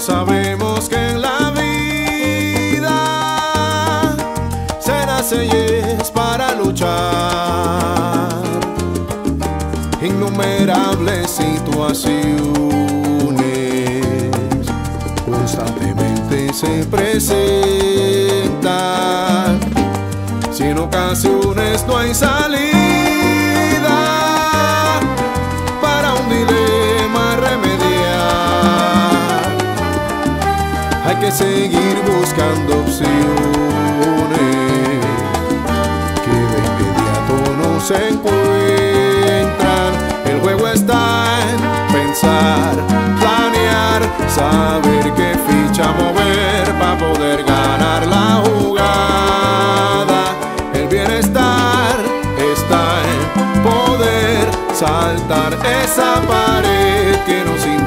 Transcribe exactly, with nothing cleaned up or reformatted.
sabemos que en la vida se nace y es para luchar. Innumerables situaciones constantemente se presentan. Si en ocasiones no hay salida para un dilema remediar, hay que seguir buscando opciones que de inmediato no se encuentran. El juego está en pensar, planear, saber qué ficha mover para poder ganar la jugada. El bienestar está en poder saltar esa pared que nos impide